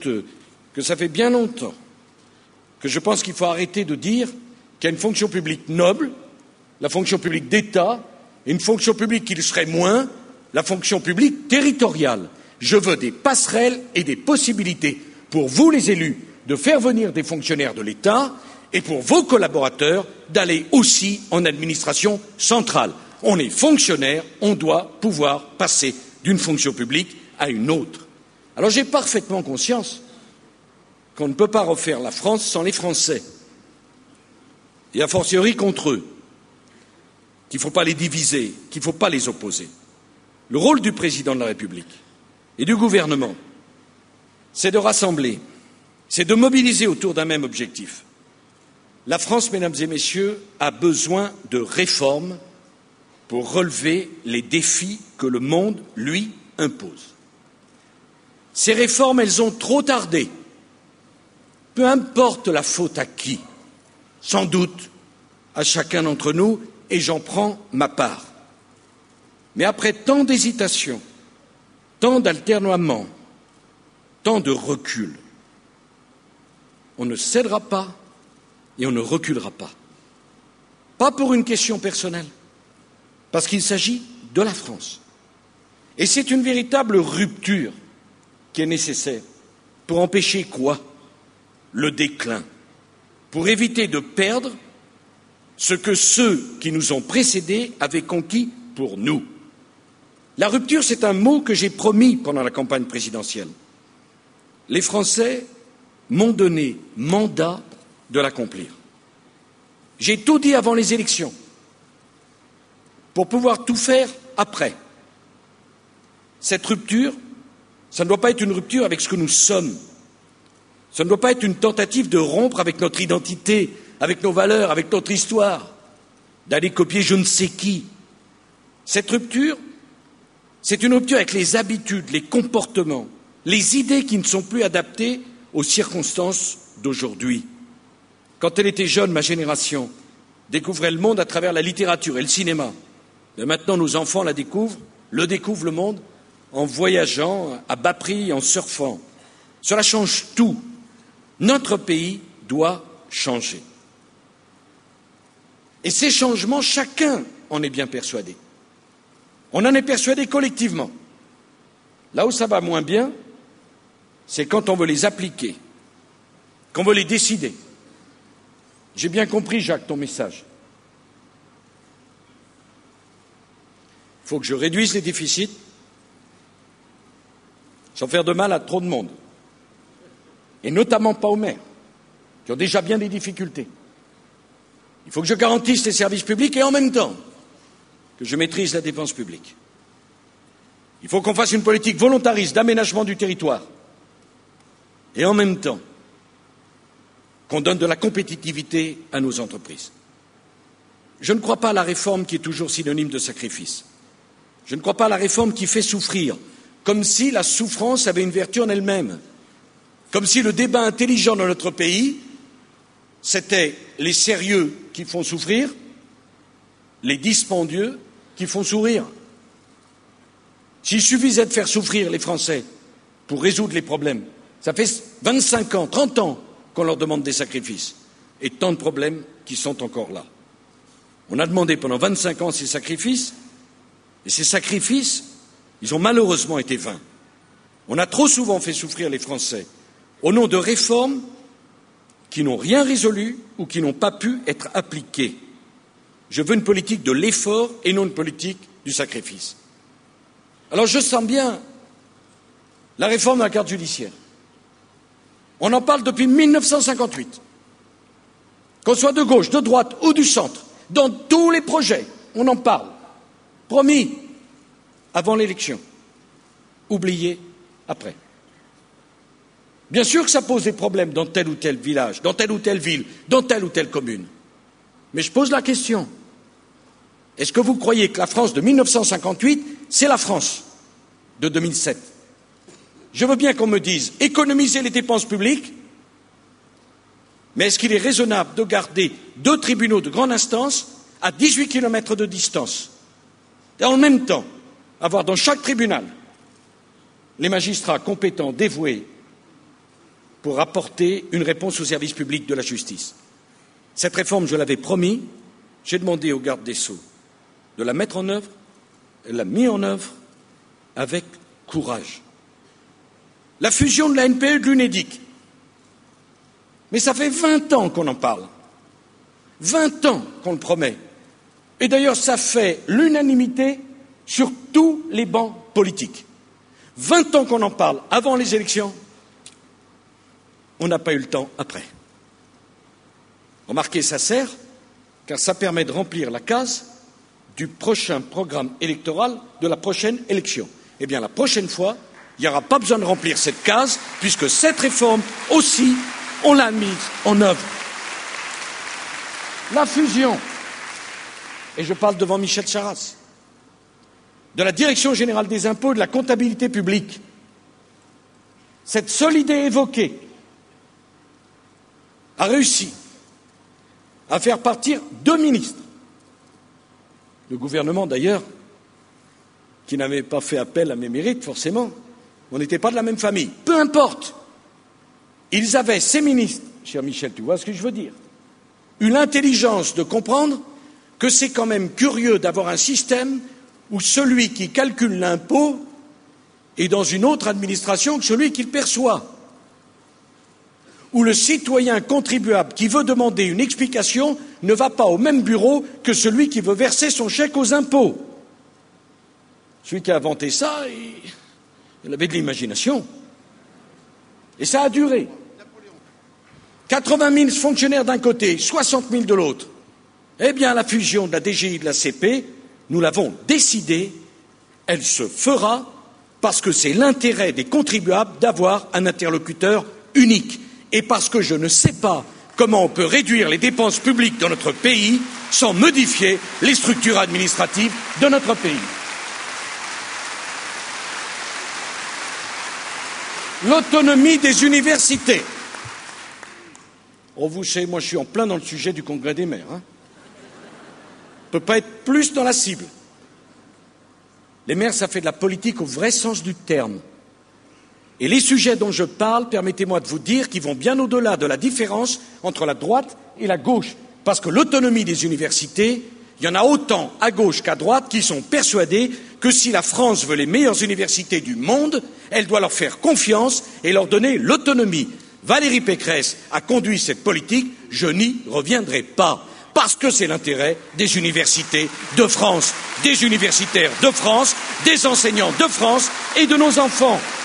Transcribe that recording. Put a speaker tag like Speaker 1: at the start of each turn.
Speaker 1: que ça fait bien longtemps que je pense qu'il faut arrêter de dire qu'il y a une fonction publique noble, la fonction publique d'État, et une fonction publique qui le serait moins, la fonction publique territoriale. Je veux des passerelles et des possibilités pour vous, les élus, de faire venir des fonctionnaires de l'État et pour vos collaborateurs d'aller aussi en administration centrale. On est fonctionnaire, on doit pouvoir passer d'une fonction publique à une autre. Alors j'ai parfaitement conscience qu'on ne peut pas refaire la France sans les Français, et a fortiori contre eux, qu'il ne faut pas les diviser, qu'il ne faut pas les opposer. Le rôle du président de la République et du gouvernement, c'est de rassembler, c'est de mobiliser autour d'un même objectif. La France, mesdames et messieurs, a besoin de réformes pour relever les défis que le monde lui impose. Ces réformes, elles ont trop tardé. Peu importe la faute à qui, sans doute à chacun d'entre nous, et j'en prends ma part. Mais après tant d'hésitations, tant d'alternoiements, tant de recul, on ne cédera pas et on ne reculera pas. Pas pour une question personnelle, parce qu'il s'agit de la France. Et c'est une véritable rupture qui est nécessaire pour empêcher quoi? Le déclin, pour éviter de perdre ce que ceux qui nous ont précédés avaient conquis pour nous. La rupture, c'est un mot que j'ai promis pendant la campagne présidentielle. Les Français m'ont donné mandat de l'accomplir. J'ai tout dit avant les élections pour pouvoir tout faire après. Cette rupture, ça ne doit pas être une rupture avec ce que nous sommes. Ça ne doit pas être une tentative de rompre avec notre identité, avec nos valeurs, avec notre histoire, d'aller copier je ne sais qui. Cette rupture, c'est une rupture avec les habitudes, les comportements, les idées qui ne sont plus adaptées aux circonstances d'aujourd'hui. Quand elle était jeune, ma génération découvrait le monde à travers la littérature et le cinéma. Mais maintenant, nos enfants le découvrent le monde, en voyageant à bas prix, en surfant. Cela change tout. Notre pays doit changer. Et ces changements, chacun en est bien persuadé. On en est persuadé collectivement. Là où ça va moins bien, c'est quand on veut les appliquer, qu'on veut les décider. J'ai bien compris, Jacques, ton message. Il faut que je réduise les déficits sans faire de mal à trop de monde. Et notamment pas aux maires, qui ont déjà bien des difficultés. Il faut que je garantisse les services publics et en même temps que je maîtrise la dépense publique. Il faut qu'on fasse une politique volontariste d'aménagement du territoire et en même temps qu'on donne de la compétitivité à nos entreprises. Je ne crois pas à la réforme qui est toujours synonyme de sacrifice. Je ne crois pas à la réforme qui fait souffrir, comme si la souffrance avait une vertu en elle-même. Comme si le débat intelligent dans notre pays, c'était les sérieux qui font souffrir, les dispendieux qui font sourire. S'il suffisait de faire souffrir les Français pour résoudre les problèmes, ça fait 25 ans, 30 ans qu'on leur demande des sacrifices, et tant de problèmes qui sont encore là. On a demandé pendant 25 ans ces sacrifices, et ces sacrifices, ils ont malheureusement été vains. On a trop souvent fait souffrir les Français au nom de réformes qui n'ont rien résolu ou qui n'ont pas pu être appliquées. Je veux une politique de l'effort et non une politique du sacrifice. Alors je sens bien la réforme de la carte judiciaire. On en parle depuis 1958. Qu'on soit de gauche, de droite ou du centre, dans tous les projets, on en parle. Promis, avant l'élection. Oublié après. Bien sûr que ça pose des problèmes dans tel ou tel village, dans telle ou telle ville, dans telle ou telle commune. Mais je pose la question. Est-ce que vous croyez que la France de 1958, c'est la France de 2007? Je veux bien qu'on me dise économiser les dépenses publiques, mais est-ce qu'il est raisonnable de garder 2 tribunaux de grande instance à 18 kilomètres de distance et en même temps avoir dans chaque tribunal les magistrats compétents, dévoués, pour apporter une réponse au service public de la justice. Cette réforme, je l'avais promis, j'ai demandé au garde des Sceaux de la mettre en œuvre, elle l'a mis en œuvre avec courage. La fusion de la NPE et de l'UNEDIC. Mais ça fait 20 ans qu'on en parle. 20 ans qu'on le promet. Et d'ailleurs, ça fait l'unanimité sur tous les bancs politiques. 20 ans qu'on en parle avant les élections, on n'a pas eu le temps après. Remarquez, ça sert, car ça permet de remplir la case du prochain programme électoral de la prochaine élection. Eh bien, la prochaine fois, il n'y aura pas besoin de remplir cette case, puisque cette réforme aussi, on l'a mise en œuvre. La fusion, et je parle devant Michel Charasse, de la Direction générale des impôts et de la comptabilité publique, cette seule idée évoquée a réussi à faire partir 2 ministres. Le gouvernement, d'ailleurs, qui n'avait pas fait appel à mes mérites, forcément, on n'était pas de la même famille. Peu importe. Ils avaient, ces ministres, cher Michel, tu vois ce que je veux dire, eu l'intelligence de comprendre que c'est quand même curieux d'avoir un système où celui qui calcule l'impôt est dans une autre administration que celui qui le perçoit, où le citoyen contribuable qui veut demander une explication ne va pas au même bureau que celui qui veut verser son chèque aux impôts. Celui qui a inventé ça, il avait de l'imagination. Et ça a duré. 80 000 fonctionnaires d'un côté, 60 000 de l'autre. Eh bien, la fusion de la DGI et de la CP, nous l'avons décidée, elle se fera parce que c'est l'intérêt des contribuables d'avoir un interlocuteur unique et parce que je ne sais pas comment on peut réduire les dépenses publiques dans notre pays sans modifier les structures administratives de notre pays. L'autonomie des universités. Oh, vous savez, moi je suis en plein dans le sujet du Congrès des maires. On ne peut pas être plus dans la cible. Les maires, ça fait de la politique au vrai sens du terme. Et les sujets dont je parle, permettez-moi de vous dire qu'ils vont bien au-delà de la différence entre la droite et la gauche. Parce que l'autonomie des universités, il y en a autant à gauche qu'à droite qui sont persuadés que si la France veut les meilleures universités du monde, elle doit leur faire confiance et leur donner l'autonomie. Valérie Pécresse a conduit cette politique, je n'y reviendrai pas. Parce que c'est l'intérêt des universités de France, des universitaires de France, des enseignants de France et de nos enfants.